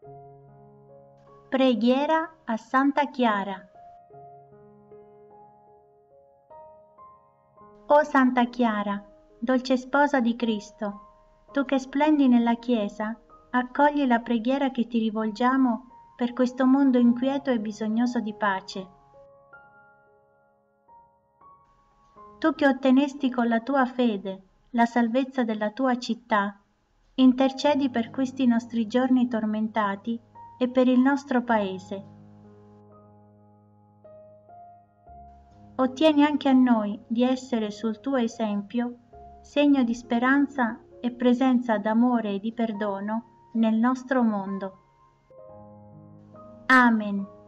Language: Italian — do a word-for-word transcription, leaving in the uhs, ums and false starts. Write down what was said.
Preghiera a Santa Chiara. O Santa Chiara, dolce sposa di Cristo, tu che splendi nella Chiesa, accogli la preghiera che ti rivolgiamo per questo mondo inquieto e bisognoso di pace. Tu che ottenesti con la tua fede la salvezza della tua città, intercedi per questi nostri giorni tormentati e per il nostro Paese. Ottieni anche a noi di essere sul tuo esempio segno di speranza e presenza d'amore e di perdono nel nostro mondo. Amen.